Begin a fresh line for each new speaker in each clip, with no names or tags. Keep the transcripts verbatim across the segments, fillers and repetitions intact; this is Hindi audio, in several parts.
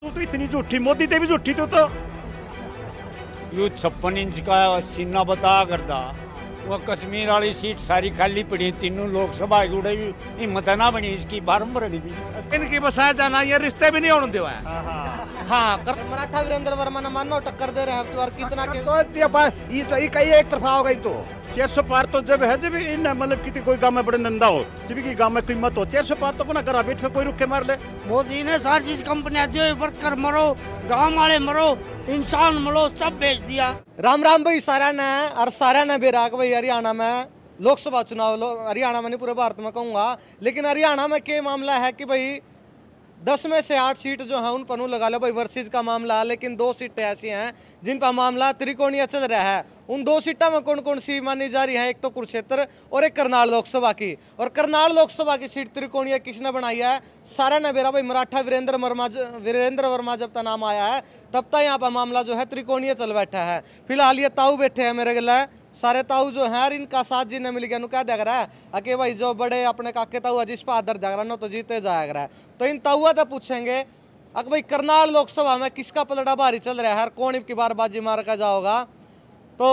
तू तो इतनी झूठी, मोदी ते भी झूठी तू तो।
यू छप्पन इंच का सीना बता करदा, वो कश्मीर वाली सीट सारी खाली पड़ी, तीनों लोकसभा की उड़े भी हिम्मत ना बनी इसकी फार्म भरनी भी।
इनकी बसाया जाना, ये रिश्ते भी नहीं होने दिया है।
हाँ कर मराठा वीरेंद्र वर्मा ने मानो टक्कर दे रहे हैं और कितना के
तो ये तो ये कई एक तरफा हो गई तो
चार सौ पार तो जब है जब इन मतलब किसी कोई गांव में बड़े नंदा हो, जब की गांव में कीमत हो, चार सौ पार तो अपना घर बैठे कोई रुक के मार ले।
मोदी ने सारी चीज कंपनियां जो वर्कर मरो, गांव वाले मरो, इंसान मरो, सब बेच दिया।
राम राम भाई सारा ने और सारा ने बेराग भाई हरियाणा में लोकसभा चुनाव लो, हरियाणा में नहीं पूरे भारत में कहूँगा, लेकिन हरियाणा में क्या मामला है कि भाई दस में से आठ सीट जो है उन पर लगा लो भाई वर्सेज का मामला, लेकिन दो सीटें ऐसी हैं जिन पर मामला त्रिकोणीय चल रहा है। उन दो सीटों में कौन कौन सी मानी जा रही है, एक तो कुरुक्षेत्र और एक करनाल लोकसभा की। और करनाल लोकसभा की सीट त्रिकोणीय किसने बनाई है, सारा ने बेरा भाई मराठा वीरेंद्र वर्मा वीरेंद्र वर्मा जब तक नाम आया है तब तक यहाँ पर मामला जो है त्रिकोणीय चल बैठा है। फिलहाल ये ताऊ बैठे हैं मेरे गला, सारे ताऊ जो है इनका साथ जिन्हें मिल गया क्या देख रहा है अके भाई जो बड़े अपने काके ताऊ जिस पर आदर देख रहा है तो जीते जाएगा। तो इन ताऊआ तो पूछेंगे अगर भाई करनाल लोकसभा में किसका पलड़ा भारी चल रहा है, हर कौन की बार बाजी मार का जाओगा। तो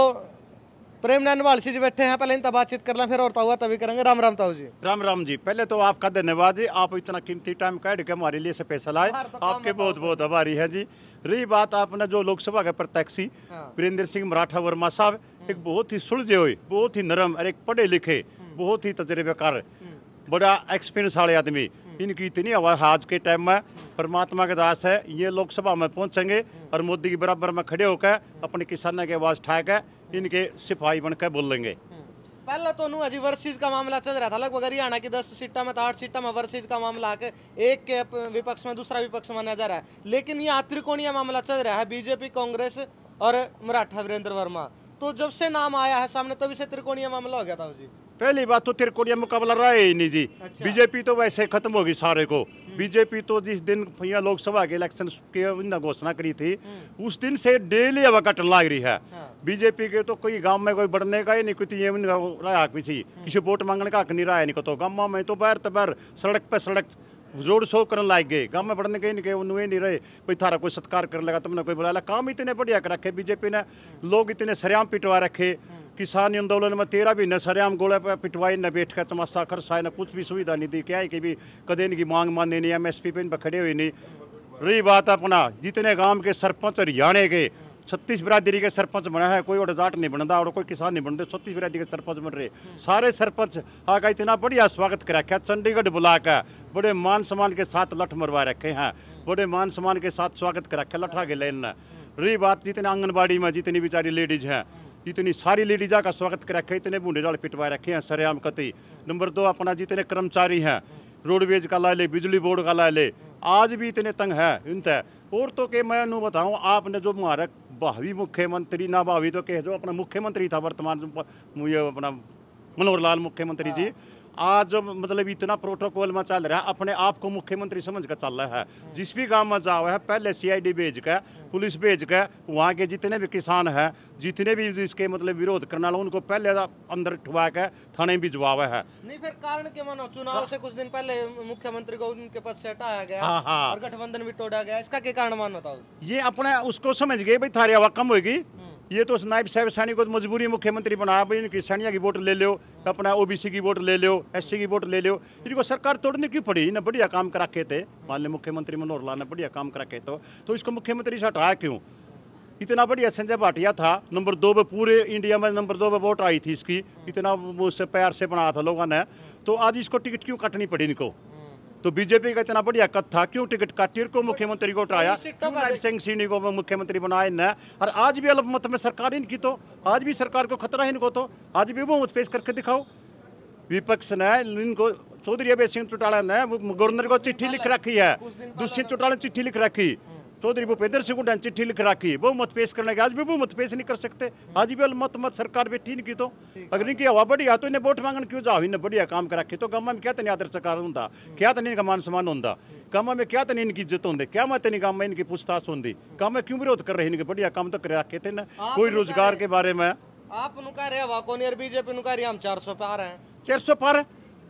प्रेम नैनवाल जी बैठे हैं, पहले इनका बातचीत कर लें फिर और ताऊआ तभी करेंगे। राम राम ताऊ जी।
राम राम जी। पहले तो आपका धन्यवाद जी, आप इतना कीमती टाइम काट के हमारे लिए स्पेशल लाए, आपके बहुत बहुत आभारी है जी। रही बात आपने जो लोकसभा के प्रत्याशी वीरेंद्र सिंह मराठा वर्मा साहब, एक बहुत ही सुलझे हुए, बहुत ही नरम और एक पढ़े लिखे, बहुत ही तजर्बेकार, बड़ा एक्सपीरियंस वाले आदमी, इनकी इतनी आवाज़ आज के टाइम में परमात्मा के दास है, ये लोकसभा में पहुंचेंगे और मोदी के बराबर में खड़े होकर अपने किसानों की आवाज़ उठाकर इनके सिपाही बनकर बोलेंगे।
पहले तो नु अजी वर्सेज का मामला चल रहा था, लगभग हरियाणा की दस सीटा में तो आठ सीटा में वर्सेज का मामला आके एक के विपक्ष में दूसरा विपक्ष माना जा रहा है, लेकिन यहाँ त्रिकोणीय मामला चल रहा है बीजेपी, कांग्रेस और मराठा वीरेंद्र वर्मा। तो जब से नाम आया है सामने तभी से त्रिकोणीय मामला हो गया था जी।
पहली बात तो त्रिकोणीय मुकाबला रहा ही नहीं जी। अच्छा। बीजेपी तो वैसे खत्म होगी सारे को। बीजेपी तो जिस दिन यहाँ लोकसभा के इलेक्शन की घोषणा करी थी उस दिन से डेली हवा कटने लग रही है। हाँ। बीजेपी के तो कोई गांव में कोई बढ़ने का ही नहीं, कोई ये रहा किसी किसी वोट मांगने का हक नहीं रहा है, नहीं तो गाँव में तो बाहर तो बाहर सड़क पर सड़क जोड़ शो करने लाग गए, गाँव में बढ़ने के नहीं उन्हें नहीं रहे, कोई थारा कोई सत्कार कर लेगा, तुमने कोई बुला। काम इतने बढ़िया कर रखे बीजेपी ने, लोग इतने सरेआम पिटवा रखे, किसान आंदोलन में तेरह भी न सरेआम गोले पर पिटवाई, न बैठ कर चमासा खरसाए, न कुछ भी सुविधा नहीं दी। क्या है कि भी कदे इनकी मांग मानने नहीं, एम एस पी पे इन पर खड़े हुए नहीं। रही बात अपना जितने गाँव के सरपंच हरियाणा के छत्तीस बिरादरी के सरपंच बना है, कोई और जाट नहीं बनता और कोई किसान नहीं बनते, छत्तीस बिरादरी के सरपंच बन रहे सारे सरपंच आका इतना बढ़िया स्वागत कर रखा है, चंडीगढ़ बुला कर बड़े मान सम्मान के साथ लठ मरवा रखे हैं, बड़े मान सम्मान के साथ स्वागत कर रखे लठा के लेन। रही बात जितने आंगनबाड़ी में जितनी बेचारी लेडीज हैं, इतनी सारी लेडीजा का स्वागत कर रखे, इतने बूढ़े जाल पिटवा रखे हैं सरेआम कति। नंबर दो अपना जितने कर्मचारी हैं, रोडवेज का ला ले, बिजली बोर्ड का ला ले, आज भी इतने तंग है इनते। और तो के मैं नू बताऊँ, आपने जो हमारा भावी मुख्यमंत्री ना भावी तो कह जो अपना मुख्यमंत्री था वर्तमान ये अपना मनोहर लाल मुख्यमंत्री जी, आज जो मतलब इतना प्रोटोकॉल में चल रहा है, अपने आप को मुख्यमंत्री समझ कर चल रहा है। जिस भी गांव में जाओ है पहले सीआईडी भेज कर, पुलिस भेज कर, वहाँ के जितने भी किसान हैं, जितने भी इसके मतलब विरोध करने वाले उनको पहले अंदर ठुआ के थाने भी जवाब है।
नहीं फिर कारण के मानो चुनाव हाँ। से कुछ दिन पहले मुख्यमंत्री को उनके पद से हटाया गया। हाँ हाँ। और गठबंधन भी तोड़ा गया, इसका क्या कारण मानो बताओ।
ये अपने उसको समझ गए भाई थारी हवा कम होगी, ये तो नायब साहब सैनी को मजबूरी मुख्यमंत्री बनाया भाई, इनकी सैनिया की वोट ले लो, अपना ओबीसी की वोट ले लो, एससी की वोट ले लो, इनको सरकार तोड़ने क्यों पड़ी। इन्हें बढ़िया काम करा के थे, मान लो मुख्यमंत्री मनोहर लाल ने बढ़िया काम करा के तो, तो इसको मुख्यमंत्री से हटाया क्यों। इतना बढ़िया संजय भाटिया था, नंबर दो पे पूरे इंडिया में नंबर दो पे वोट आई थी इसकी, इतना उससे प्यार से बनाया था लोगों ने, तो आज इसको टिकट क्यों काटनी पड़ी इनको। तो बीजेपी का इतना बढ़िया कद था, क्यों टिकट काटी को मुख्यमंत्री को उठाया, सिंह सिंह को मुख्यमंत्री बनाया इन्हें। और आज भी अल्पमत में सरकार इनकी, तो आज भी सरकार को खतरा है इनको, तो आज भी बहुमत पेश करके दिखाओ। विपक्ष ने इनको चौधरी अभय सिंह चौटाला ने गवर्नर को चिट्ठी लिख रखी है, दुष्यंत चौटाला ने चिट्ठी लिख रखी, चौधरी भूपेंद्र सिंह हुड्डा ने चिट्ठी लिख रखी, बहुमत पेश करने के, आज भी बहुमत पेश नहीं कर सकते। आज भी अल्पमत मत सरकार बैठी इनकी, तो अगर इनकी हवा बढ़िया तो इन्हें वोट मांगने क्यों जाओ, इन्हें बढ़िया काम कर रखे तो गाँव में क्या तनी आदर सत्कार होंगे, क्या तनी इनका मान सम्मान होंगे, गाँव में क्या तनी इनकी इज्जत होंगे, क्या मैं तनी गाँव में इनकी पूछताछ होंगी, गाँव में क्यों विरोध कर रहे इनके बढ़िया काम तो कर रखे थे ना। कोई रोजगार के बारे में
आप कह रहे हवा कौन यार, बीजेपी कह रही हम चार सौ पार हैं,
चार सौ पार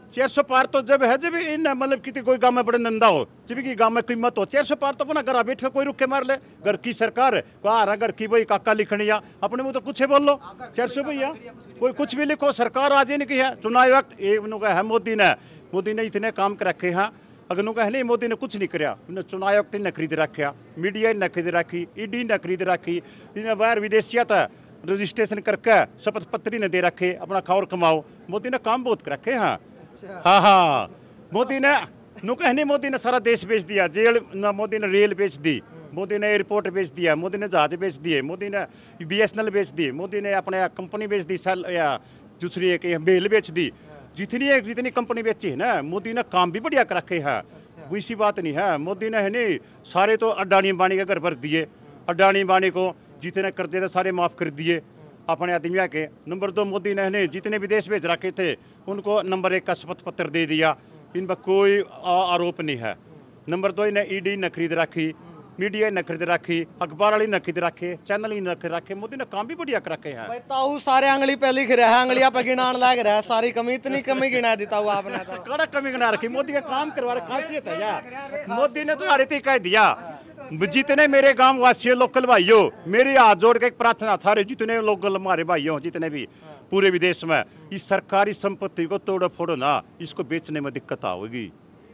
चार सौ पार तो जब है जब इन मतलब कितनी कोई गांव में बड़े नंदा हो, जब की गांव में कीमत हो। चार सौ पार तो अपना घर बैठे कोई रुक के मार ले। घर की सरकार है को आ रहा घर की भाई काका लिखनिया अपने मुँह तो कुछ ही बोल लो। चार सौ भैया कोई कुछ भी लिखो, सरकार आज ही नहीं की है। चुनाव वक्त ये है मोदी ने मोदी ने इतने काम कर रखे हैं। अगर नु कह नहीं मोदी ने कुछ नहीं कराया, उन्हें चुनाव आयोग ने खरीद रखा, मीडिया ने खरीद रखी, ईडी ने खरीद रखी, इन्हें बाहर विदेशियत रजिस्ट्रेशन करके शपथ पत्री ने दे रखे, अपना खाओ और कमाओ। मोदी ने काम बहुत कर रखे हैं। हाँ हाँ मोदी ने नु कह नहीं मोदी ने सारा देश बेच दिया। जेल मोदी ने रेल बेच दी, मोदी ने एयरपोर्ट बेच दिया, मोदी ने जहाज बेच दिए, मोदी ने बी एस एन एल बेच दी, मोदी ने अपने कंपनी बेच दी, सेल या दूसरी एक बेल बेच दी। जितनी एक जितनी कंपनी बेची है ना, मोदी ने काम भी बढ़िया कर रखे है। वो इसी बात नहीं है, मोदी ने है नहीं सारे तो अडानी अंबानी के घर भर दिए। अडानी अंबानी को जितने कर्जे थे सारे माफ़ कर दिए अपने आदमियों के। नंबर दो मोदी ने है नहीं जितने विदेश भेज रखे थे उनको नंबर एक का शपथ पत्र दे दिया। इन पर कोई आरोप नहीं है। नंबर दो इन्हें ईडी ने खरीद रखी, मीडिया ने खरीद रखी, अखबार वाली ने खरीद रखे, चैनल ही ने खरीद रखे। मोदी ने काम भी बढ़िया कर रखे हैं।
भाई ताऊ सारे अंगली पे लिख रहा है, अंगलियां पे गिनान लग रहा है। सारी कमी इतनी कमी गिना देता हुआ आपने तो
कड़ा कमी गिना रखी। मोदी का काम करवा रहा खासियत है यार। मोदी ने तो हर कह दिया जितने मेरे गांव वासियों लोकल भाइयों, मेरी हाथ जोड़ के एक प्रार्थना था, जितने लोकल हमारे भाइयों जितने भी पूरे विदेश में, इस सरकारी संपत्ति को तोड़ो फोड़ो ना, इसको बेचने में दिक्कत आओगी।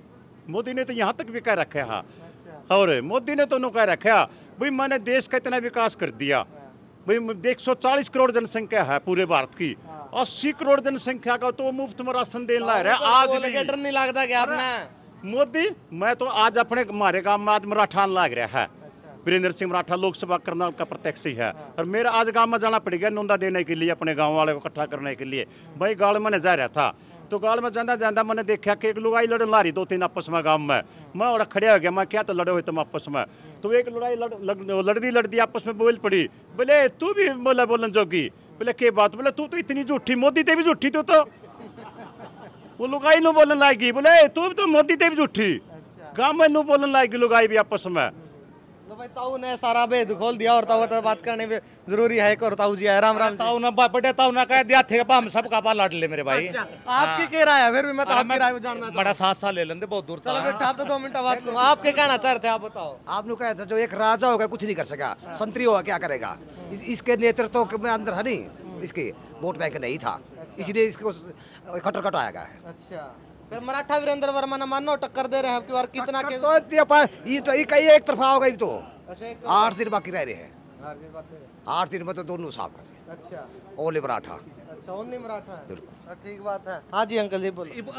मोदी ने तो यहाँ तक भी कह रखा है। और मोदी ने तो नु कह रखा भाई मैंने देश का इतना विकास कर दिया। भाई एक सौ चालीस करोड़ जनसंख्या है पूरे भारत की, अस्सी करोड़ जनसंख्या का तो मुफ्त में राशन देने ला रहा है। आज भी
डर नहीं लगता क्या आपने
मोदी मैं तो आज अपने हमारे गांव में आज मराठा लग रहा है। वीरेंद्र सिंह मराठा लोकसभा करनाल का प्रत्यक्ष ही है। और मेरा आज गांव में जाना पड़ गया नोंदा देने के लिए, अपने गांव वाले को इकट्ठा करने के लिए। भाई गाड़ में जा रहा था तो गाड़ में जाना जाना मैंने देखा कि एक लड़ाई लड़न ला रही दो तीन आपस में गांव में। मैं और खड़े हो गया, मैं क्या तो लड़े हुए तुम आपस में। तो एक लड़ाई लड़, लड़, लड़ती लड़ती आपस में बोल पड़ी। बोले तू भी बोला बोलन जोगी। बोले के बात? बोले तू तो इतनी झूठी, मोदी ते भी झूठी तू तो। वो लुगाई नु बोलन लाएगी। बोले तू तो मोदी ते भी झूठी। गांव में नु बोलन लाएगी लुगाई भी आपस में।
तो भाई ताऊ ने सारा भेद खोल दिया और ताऊ तो बात करने में जरूरी है। और ताऊ जी है राम राम।
ताऊ ना बड़े ताऊ ना कह दिया थे हम सबका पा लड़ ले मेरे भाई।
आपकी क्या राय है? फिर भी मैं तो आपकी राय जानना चाहता
बड़ा साथ साथ ले लेंगे बहुत दूर।
चलो बेटा आप तो दो मिनट बात करूँ। आप क्या कहना चाह रहे थे? आप बताओ।
आपने कहा था जो एक राजा होगा कुछ नहीं कर सका, संतरी होगा क्या करेगा। इस, इसके नेतृत्व के अंदर है नहीं, इसके वोट बैंक नहीं था, इसलिए इसको खटरकट आया गया है।
अच्छा फिर मराठा वीरेंद्र वर्मा ने मानो टक्कर दे रहे हैं आपकी बार कितना के
तो ये तो ये कई एक तरफा होगा। तो आठ दिन बाकी रह रहे हैं, आठ दिन में तो दोनों साफ करते।
अच्छा
ओनली मराठा।
अच्छा ओनली मराठा,
बिल्कुल
ठीक बात है। हाँ जी अंकल जी बोलो।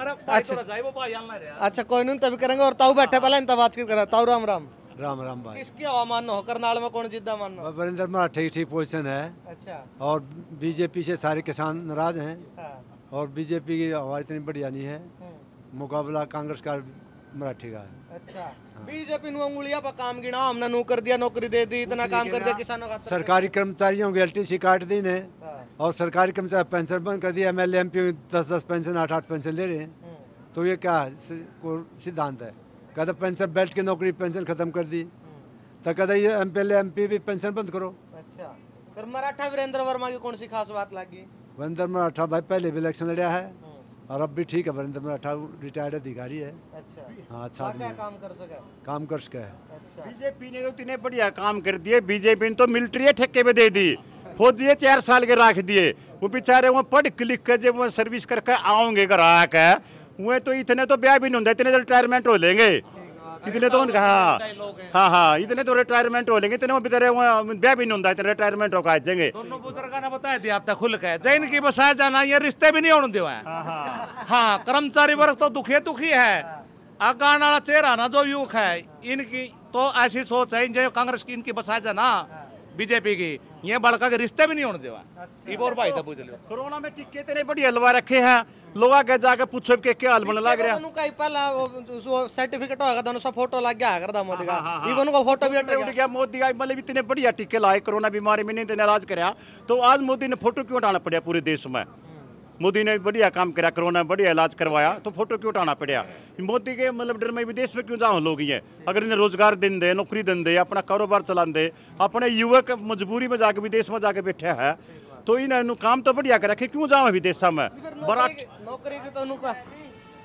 अच्छा अच्छा कोई नहीं तभी करेंगे। और ताऊ बैठे पहले इन बात कर। ताऊ राम राम।
राम राम भाई।
किसकी हवा मानो हो? करनाल में कौन जिद्दा मानो?
वीरेंद्र मराठा ठीक ठीक पोजीशन है।
अच्छा
और बीजेपी से सारे किसान नाराज हैं।
हाँ।
और बीजेपी की हवा इतनी बढ़िया नहीं है, मुकाबला कांग्रेस का मराठी का है।
अच्छा बीजेपी ने उंगलियां पर काम गिना, हमने नौ कर दिया, नौकरी दे दी, इतना काम कर दिया किसानों का।
सरकारी कर्मचारियों की एल टी सी काट दी ने और सरकारी कर्मचारी पेंशन बंद कर दिया। एम एल एम पी दस दस पेंशन आठ आठ पेंशन ले रहे हैं। तो ये क्या सिद्धांत है? कहते पेंशन बेल्ट की नौकरी पेंशन खत्म कर दी, तो कहते ये एम एल एम पी भी पेंशन बंद करो।
अच्छा फिर मराठा वीरेंद्र वर्मा की कौन सी खास बात लगी?
वीरेंद्र मराठा भाई पहले भी इलेक्शन लड़ा है और अब भी ठीक है। वीरेंद्र मराठा रिटायर्ड अधिकारी है।
अच्छा
हाँ अच्छा आदमी है,
काम कर सके
काम कर सके।
अच्छा
बीजेपी ने तो इतने बढ़िया काम कर दिए। बीजेपी ने तो मिलिट्री ठेके पे दे दी, फौजी चार साल के रख दिए। वो बेचारे वो पढ़ लिख के जब वो सर्विस करके आओगे घर आके वो तो इतने तो ब्याह भी नहीं होता, इतने तो रिटायरमेंट हो लेंगे। इतने तो हाँ हाँ हाँ इतने तो रिटायरमेंट हो लेंगे, इतने वो बेचारे ब्याह भी नहीं होता, इतने रिटायरमेंट होकर आ जाएंगे।
दोनों बुजुर्ग ने बता दिया अब तक खुल के जैन की बसाया जाना, ये रिश्ते भी नहीं होने देवा है। हाँ कर्मचारी वर्ग तो दुखी दुखी है। आगान वाला चेहरा ना जो युवक है इनकी तो ऐसी सोच है जो कांग्रेस की इनकी बसाया जाना बीजेपी की, ये बड़का के रिश्ते भी नहीं होने देवा। और भाई था पूछ लो
कोरोना में टिक्के इतने बढ़िया हलवा रखे हैं, लोग आगे जाके पूछो के क्या हाल बन लग रहा है।
कई पहला वो सर्टिफिकेट होगा दोनों सा फोटो लग गया करदा मोदी का, इवन को फोटो भी
उठ गया। मोदी का मतलब इतने बढ़िया टिक्के लाए, कोरोना बीमारी में नहीं देने इलाज कराया, तो आज मोदी ने फोटो क्यों उठाना पड़ा पूरे देश में? मोदी ने बढ़िया काम करा, कोरोना बढ़िया इलाज करवाया, तो फोटो क्यों उठाना पड़ा? मोदी के मतलब डर में विदेश में क्यों जाओ लोग? ये अगर इन्हें रोजगार दिन दे, नौकरी दिन दे, अपना कारोबार चला दे, अपने युवक मजबूरी में जाके विदेश में जाके बैठे है, तो इन्हें काम तो बढ़िया कर रखे, क्यों जाओ विदेश में? बड़ा
नौकरी की तो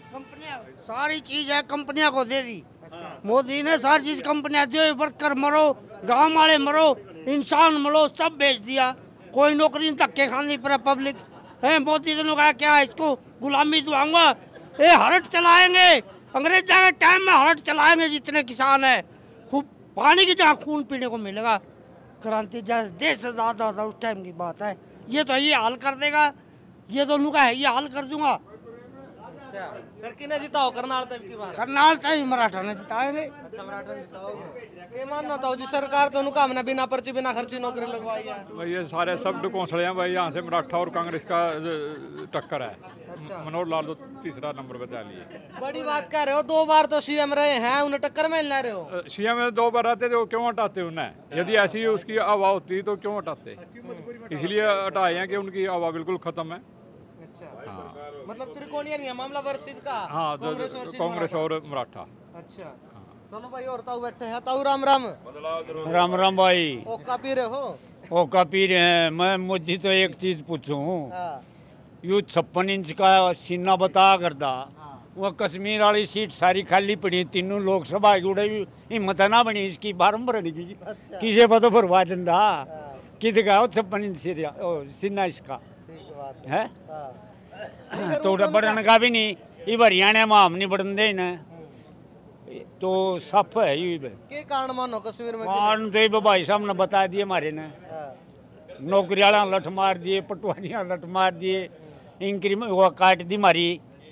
कंपनियां सारी चीज है कंपनियां को दे दी। मोदी ने सारी चीज कंपनियां दी, वर्कर मरो, गांव वाले मरो, इंसान मरो, सब बेच दिया। कोई नौकरी धक्के खानी पर पब्लिक है। मोदी ने कहा क्या इसको गुलामी दुआऊंगा, ये हरट चलाएंगे, अंग्रेजा के टाइम में हरट चलाएंगे। जितने किसान है खूब पानी की जहाँ खून पीने को मिलेगा। क्रांति जैसे देश से ज्यादा होता उस टाइम की बात है। ये तो ये हाल कर देगा, ये दोनों का है, ये हाल कर दूंगा।
अच्छा, फिर किने जिताओ करनाल तक की बात?
करनाल तक मराठा ने जिताएंगे।
अच्छा, मराठा ने जिताओगे। के मानना था जी सरकार तो उनका हमने बिना पर्ची बिना खर्ची नौकरी लगवाई है।
भाई ये सारे सब कौंसले हैं भाई, यहाँ से मराठा और कांग्रेस का टक्कर है।
अच्छा।
मनोहर लाल तो तीसरा नंबर बता लिए।
बड़ी बात कह रहे हो, दो बार तो सीएम रहे हैं, उन्हें टक्कर में ले रहे हो।
सीएम में दो बार रहते तो क्यों हटाते उन्हें? यदि ऐसी उसकी हवा होती तो क्यों हटाते? इसलिए हटाए हैं कि उनकी हवा बिल्कुल खत्म है।
अच्छा,
हाँ,
मतलब त्रिकोणीय नहीं है मामला वर्सेस का।
हाँ,
कांग्रेस और
कांग्रेस और मराठा।
अच्छा, चलो भाई और ताऊ बैठे हैं। ताऊ राम राम।
राम राम भाई।
ओका पी रहे हो?
ओका पी रहे हैं। मैं मुझे तो एक चीज पूछूं,
हाँ।
यू छप्पन इंच का सीना बता करदा, वो कश्मीर वाली सीट सारी खाली पड़ी, तीनों लोकसभा की उड़े हिम्मत ना बनी इसकी फार्म भरने की।
अच्छा।
किसे पता भरवा दिंदा कित का छप्पन इंच सीना इसका है तो बढ़ने का भी नहीं। ये हरियाणा में हम नहीं बढ़न दे ना, तो सफ है ये।
के कारण मानो कश्मीर में?
कारण तो ये भाई साहब ने बता दिए हमारे ने, नौकरी वाला लठ मार दिए, पटवारी लठ मार दिए, इंक्रीमेंट वो काट दी मारी।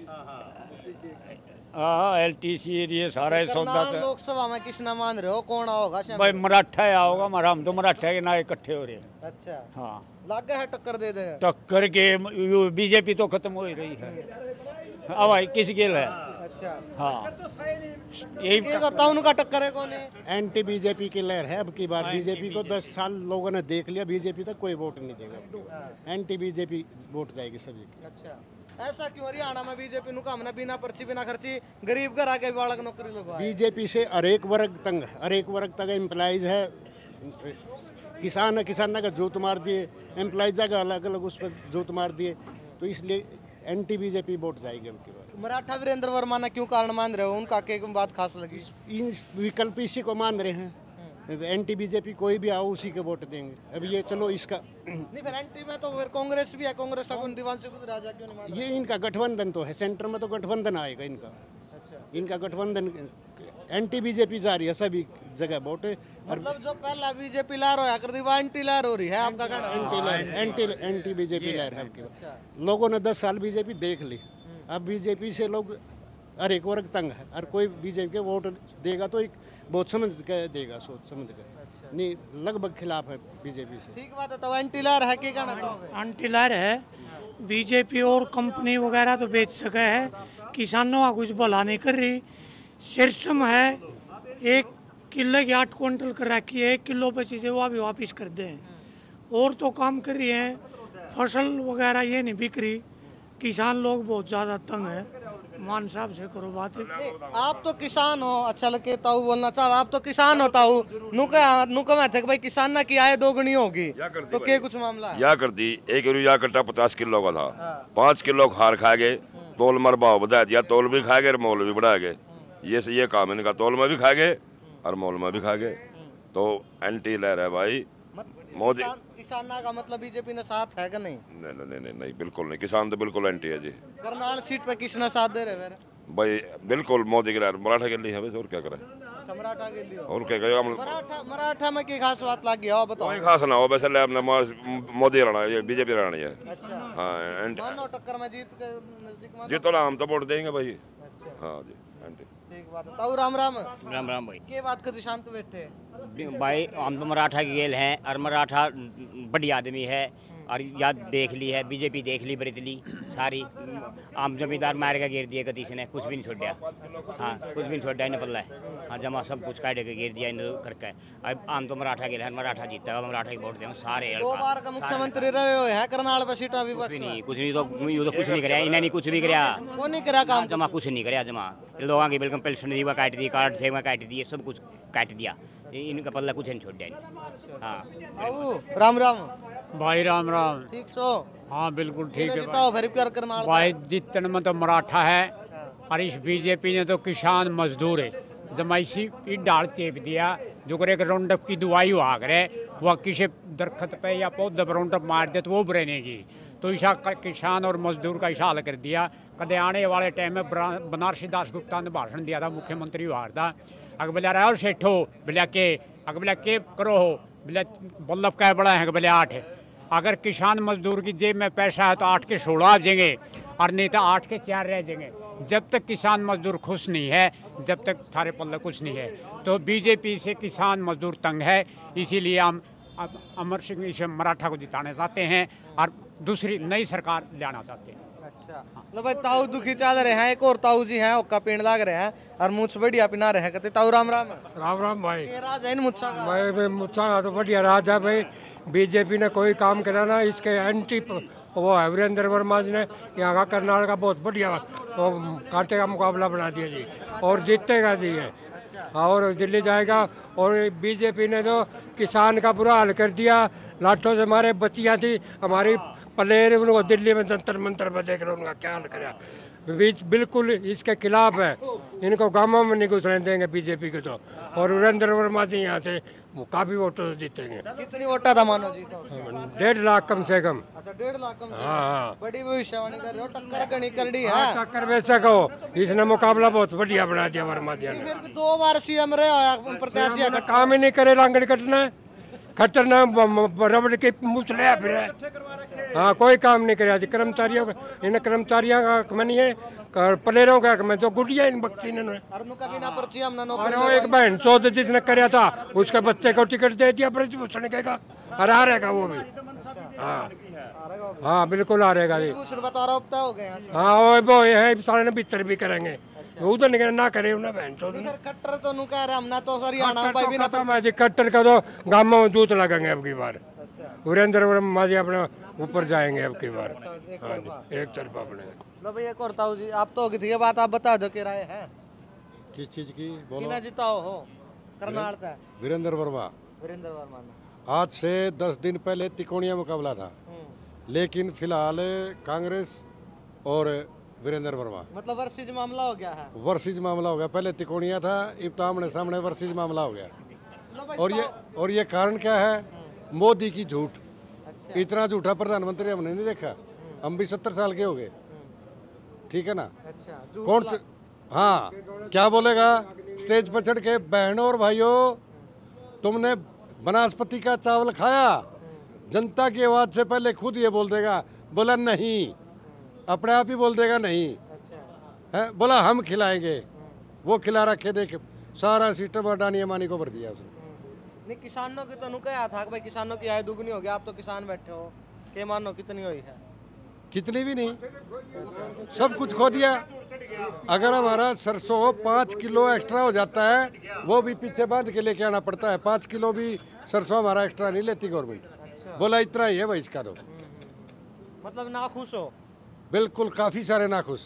हाँ, एल टी सी ये सारा सौदा।
लोकसभा में किसना मान रहे हो, कौन आओगा?
भाई मराठा आओगा हमारा, हम तो मराठा के ना इकट्ठे हो रहे हैं।
अच्छा,
हाँ
लग है टक्कर दे दे।
टक्कर के बीजेपी तो खत्म हो ही रही है। अब भाई किस गेल है?
अच्छा,
हाँ यही
बताओ उनका टक्कर है कौन है?
एंटी बीजेपी की लहर है। अब की बार बीजेपी को दस साल लोगों ने देख लिया, बीजेपी तक कोई वोट नहीं देगा। एंटी बीजेपी वोट जाएगी सभी की।
अच्छा, ऐसा क्यों? हरियाणा में बीजेपी नु काम ना बिना पर्ची बिना खर्ची गरीब घर आके बालक नौकरी लगवा।
बीजेपी से हर एक वर्ग तंग है, हर एक वर्ग तक एम्प्लॉइज है। किसान है, किसान का जोत मार दिए, एम्प्लॉइज का अलग अलग उस पर जोत मार दिए, तो इसलिए एंटी बीजेपी वोट जाएगी अब की बार।
मराठा वीरेंद्र वर्मा ने क्यों कारण मान रहे हो? उनका के बात खास लगी?
इन विकल्प इसी को मान रहे हैं। एंटी बीजेपी कोई भी आओ उसी के वोट देंगे। अब ये चलो इसका
नहीं, फिर एंटी में तो फिर कांग्रेस भी है। कांग्रेस का दिवानसी राजा क्यों नहीं मान रहा?
ये इनका गठबंधन तो है, सेंटर में तो गठबंधन आएगा इनका।
अच्छा,
इनका गठबंधन एंटी बीजेपी जा रही है सभी जगह वोट।
मतलब जो पहला बीजेपी लहर होया कर दी वो एंटी लहर हो रही है आपका कहना?
एंटी लहर, एंटी एंटी बीजेपी लहर है आपकी। लोगों ने दस साल बीजेपी देख ली, अब बीजेपी से लोग हर एक वर्ग तंग है। हर कोई बीजेपी के वोट देगा तो एक बहुत समझ के देगा, सोच समझ के। नहीं, लगभग खिलाफ है बीजेपी से।
ठीक बात है। तो एंटी लहर है, क्या कहना चाहोगे?
एंटी लहर है। बीजेपी और कंपनी वगैरह तो बेच सके है, किसानों का कुछ भला नहीं कर रही। सिरसम है, एक किलो की आठ क्विंटल कर रखी है, एक किलो पे चीज़ें वो भी वापिस कर दें। और तो काम कर रही है, फसल वगैरह ये नहीं बिक रही। किसान लोग बहुत ज़्यादा तंग है। मान साहब से करो बात।
आप तो किसान हो, अच्छा लगे ताऊ बोलना चाहो, आप तो किसान होता हूँ नुका नुका में थे भाई किसान ना की आय दोगुनी होगी, तो क्या कुछ मामला है?
या कर दी। एक यूरिया कट्टा पचास किलो का था, पाँच किलो खार खा गए, तोल मर भाव बढ़ा दिया, तोल भी खा गए और मोल भी बढ़ा गए। ये ये काम इनका, तोल में भी खा गए और मोल में भी खा गए। तो एंटी लहर है भाई मोदी।
किसान का मतलब बीजेपी ने साथ है कि नहीं?
नहीं नहीं नहीं नहीं बिल्कुल नहीं, किसान तो बिल्कुल एंटी है जी।
करनाल सीट पे किसने साथ दे रहे फिर?
भाई बिल्कुल मोदी की लहर, मराठा के लिए है और क्या करें?
अच्छा, मराठा के लिए।
और क्या करें?
मराठा मराठा में की खास बात लग गया बताओ?
कोई खास ना हो, वैसे मोदी रहना है, बीजेपी रहनी है।
अच्छा,
हाँ,
मानो टक्कर में जीत के नजदीक मानो?
जीतो ना, हम तो वोट देंगे भाई।
अच्छा,
हाँ जी, एंटी।
ठीक बात है। ताऊ राम राम।
राम राम भाई।
के बात के शांत बैठे
भाई, हम तो मराठा की गेल हैं और मराठा बड़ी आदमी है और याद देख ली है, बीजेपी देख ली बरेतली सारी। आम जमींदार मार के गिर दिए कतीश ने, कुछ भी नहीं छोड़ा। हाँ, कुछ भी नहीं छोड़ा, इन्हें पल्ला है। हाँ, जमा सब कुछ काट के गिर दिया इन करके। अब आम तो मराठा गेल है, मराठा जीतता है, मराठा की वोट देंगे सारे।
दो बार का मुख्यमंत्री रहे हो है करनाल पे सीटा भी
कुछ नहीं, कुछ नहीं तो यू तो कुछ नहीं कराया, इन्हें नहीं कुछ भी कराया।
वो नहीं करा काम,
जमा कुछ नहीं कराया। जमा लोगों की बिल्कुल पेंशन दी काट दी, कार्ड से काट दिए, सब कुछ काट दिया। इनका पल्ला कुछ नहीं छोड़ दिया।
हाँ, राम राम
भाई। राम राम।
ठीक सो?
हाँ बिल्कुल ठीक है
भाई। फिर प्यार करनाल
भाई, जितने में तो मराठा है और इस बीजेपी ने तो किसान मजदूर है जमाइशी ई डाल चेप दिया जो करे राउंडअप की दवाई हुआ करे वह किसी दरख्त पे या पौधे पर राउंडअप मार दे तो वो बरेनेगी। तो ऐसा किसान और मजदूर का ऐसा हल कर दिया। कदे आने वाले टाइम में बनारसी दास गुप्ता ने भाषण दिया था मुख्यमंत्री हुआ था अगर बोला रहा और सेठो बोला के अगर बोला के करो हो बोला बल्लभ का बड़ा है बोले आठ है। अगर किसान मजदूर की जेब में पैसा है तो आठ के सोलह आ जाएंगे और नहीं तो आठ के चार रह जाएंगे। जब तक किसान मजदूर खुश नहीं है जब तक थारे पल्ले कुछ नहीं है। तो बीजेपी से किसान मजदूर तंग है, इसीलिए हम अमर सिंह इसे मराठा को जिताना चाहते हैं और दूसरी नई सरकार लाना चाहते हैं।
अच्छा लो भाई ताऊ दुखी चल रहे हैं, एक और ताऊ जी हैं ओका पेड़ लाग रहे हैं और मुछ बढ़िया पिना रहे कहते ताऊ राम राम
राम राम भाई।
ये राज है इन मुच्छा का
भाई भाई मुच्छा का तो बढ़िया राज है भाई। बीजेपी ने कोई काम करा ना इसके एंटी वो है वीरेंद्र वर्मा जी ने यहाँ का कर्नाटक का बहुत बढ़िया वो कांटे का मुकाबला बना दिया जी और जीतेगा जी है और दिल्ली जाएगा। और बीजेपी ने तो किसान का बुरा हाल कर दिया। लाठों से हमारे बच्चियाँ थी हमारी प्लेयर उनको दिल्ली में जंतर मंतर पर देख रहे उनका क्या हाल करा। बीच बिल्कुल इसके खिलाफ है, इनको गांवों में नहीं घुसने देंगे बीजेपी को। तो और वीरेंद्र वर्मा जी यहाँ से वो काफी वोटों से जीतेंगे।
कितनी वोटा था मानो जी तो
डेढ़ लाख कम से कम।
अच्छा डेढ़ लाख कम से
हाँ हाँ
बड़ी भविष्यवाणी कर रहे हो, टक्कर कनी कर दी है।
हाँ, टक्कर वैसा कहो इसने मुकाबला बहुत बढ़िया बना दिया वर्मा जी ने।
फिर भी दो बार सीएम रहे हो प्रत्याशी है,
काम ही नहीं करे लांगड़ कटना खट्टरना रबड़ के मुचले फिर हाँ कोई काम नहीं करे। कर्मचारियों का इन कर्मचारियों का नहीं है प्लेयरों का मैं तो गुड़िया इन बक्सी ने और वो एक बहन चौधरी जिसने कराया था उसके बच्चे को टिकट दे दिया ब्रजभूषण के का और आ रहेगा वो भी। हाँ हाँ बिल्कुल आ रहेगा जी। हाँ वो वो है सारे ने भीतर भी करेंगे उधर नहीं ना करे उन्हें बहन चौधरी
कट्टर तो नु कह रहे हमने तो हरियाणा भाई भी ना
कट्टर का तो गाँव में दूध लगेंगे अब की बार। वीरेंद्र वर्मा जी अपने ऊपर जाएंगे अब की बार। हाँ जी एक तरफा अपने
लो भैया करता जी आप तो होगी थी ये बात आप बता दो कि राय है
किस चीज की बोलो।
किना जिताओ हो कर्नाटक
वीरेंद्र वर्मा।
वीरेंद्र वर्मा
आज से दस दिन पहले तिकोणिया मुकाबला था लेकिन फिलहाल कांग्रेस और वीरेंद्र वर्मा
मतलब वर्सेज मामला हो गया है।
वर्सेज मामला हो गया, पहले तिकोणिया था अब आमने सामने वर्सेज मामला हो गया। और ये और ये कारण क्या है मोदी की झूठ। इतना झूठा प्रधानमंत्री हमने नहीं देखा, हम भी सत्तर साल के हो गए ठीक है ना।
अच्छा
कौन से हाँ क्या बोलेगा स्टेज पर चढ़ के बहनों और भाइयों तुमने बनास्पति का चावल खाया। जनता की आवाज से पहले खुद ये बोल देगा बोला नहीं, अपने आप ही बोल देगा नहीं है, बोला हम खिलाएंगे वो खिला रखे देख सारा सिस्टम अडानी अमानी को भर दिया उसने।
नहीं किसानों की तो नुकया था कि भाई किसानों की आय दुगनी हो गया, आप तो किसान बैठे हो के मानो कितनी हुई है?
कितनी भी नहीं, सब कुछ खो दिया। अगर हमारा सरसों पाँच किलो एक्स्ट्रा हो जाता है वो भी पीछे बांध के लेके आना पड़ता है। पाँच किलो भी सरसों हमारा एक्स्ट्रा नहीं लेती गवर्नमेंट। अच्छा। बोला इतना ही है भाई इसका तो
मतलब नाखुश हो
बिल्कुल, काफी सारे नाखुश।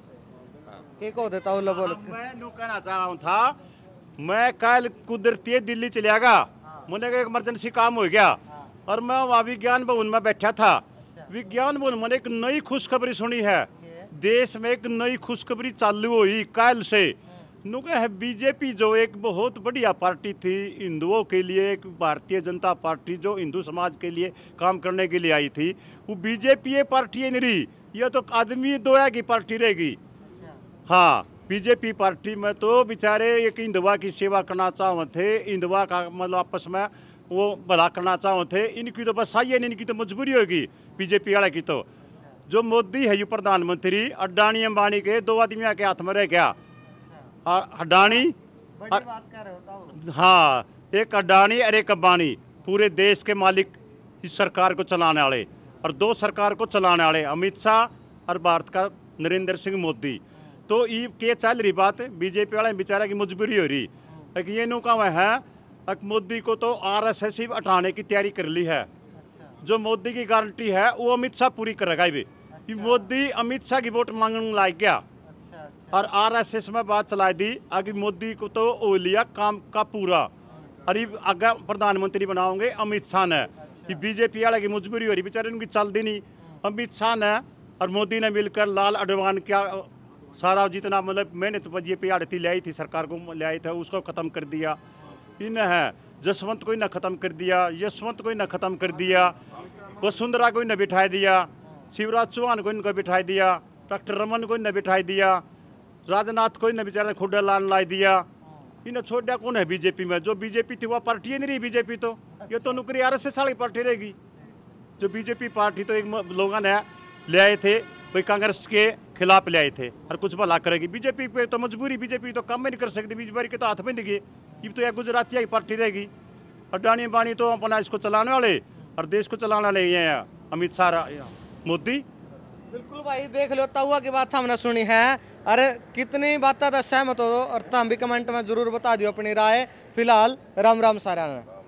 के को देता हूँ बोल
मैं नु कहना चाह रहा था मैं कल कुदरती दिल्ली चलिया गया, मुझे एक इमरजेंसी काम हो गया और मैं वहाँ विज्ञान भवन में बैठा था। विज्ञान भवन मैंने एक नई खुशखबरी सुनी है, देश में एक नई खुशखबरी चालू हुई कल से। नु है बीजेपी जो एक बहुत बढ़िया पार्टी थी हिंदुओं के लिए, एक भारतीय जनता पार्टी जो हिंदू समाज के लिए काम करने के लिए आई थी, वो बीजेपी पार्टी नहीं रही, यह तो आदमी दोया की पार्टी रहेगी। हाँ बीजेपी पार्टी में तो बेचारे एक हिंदुआ की सेवा करना चाहो थे, हिंदुआ का मतलब आपस में वो भला करना चाहो थे। इनकी तो बस आई है, इनकी तो मजबूरी होगी बीजेपी वाले की। तो जो मोदी है यू प्रधानमंत्री अडानी अंबानी के दो आदमियों के हाथ में रह गया। अडानी हाँ एक अडानी और एक अंबानी पूरे देश के मालिक इस सरकार को चलाने वाले, और दो सरकार को चलाने वाले अमित शाह और भारत का नरेंद्र सिंह मोदी। तो ये के चल रही बात बीजेपी वाले बेचारा की मजबूरी हो रही है कि ये नु का है एक मोदी को तो आरएसएस ही हटाने की तैयारी कर ली है। जो मोदी की गारंटी है वो अमित शाह पूरी करेगा। भी कि मोदी अमित शाह की वोट मांगने लाग गया और आरएसएस में बात चला दी आगे मोदी को तो ओ लिया काम का पूरा, और ये आगे प्रधानमंत्री बनाओगे अमित शाह ने। ये बीजेपी वाले की मजबूरी हो रही, बेचारे उनकी चलती नहीं। अमित शाह ने और मोदी ने मिलकर लाल अडवाणी का सारा जितना मतलब मैंने तो बीजेपी आड़ती लाई थी सरकार को लाई था उसको ख़त्म कर दिया। इन है जसवंत को ही ना ख़त्म कर दिया, यशवंत को ही ना ख़त्म कर दिया, वसुंधरा को ही ना बिठा दिया, शिवराज चौहान को इनको बिठा दिया, डॉक्टर रमन को ही ना बिठा दिया, राजनाथ को ही ना बेचारा खुड्डा लान ला दिया। इन्हें छोड़ दिया कौन है बीजेपी में? जो बीजेपी थी वह पार्टी ही नहीं रही बीजेपी। तो ये तो नौकरी आर एस एस वाली पार्टी रहेगी। जो बीजेपी पार्टी तो एक लोगों ने ले आए थे भाई कांग्रेस के खिलाफ ले आए थे और कुछ भला करेगी। बीजेपी पे तो मजबूरी, बीजेपी तो काम ही नहीं कर सकती, बीजेपी के तो हाथ में दिखे। ये तो एक गुजराती की पार्टी रहेगी। अडानी बानी तो अपना इसको चलाने वाले और देश को चलाने वाले ये हैं अमित शाह मोदी।
बिल्कुल भाई देख लो तहुआ की बात हमने सुनी है। अरे कितनी बातें तो सहमत हो और तुम भी कमेंट में जरूर बता दियो अपनी राय। फिलहाल राम राम सारा।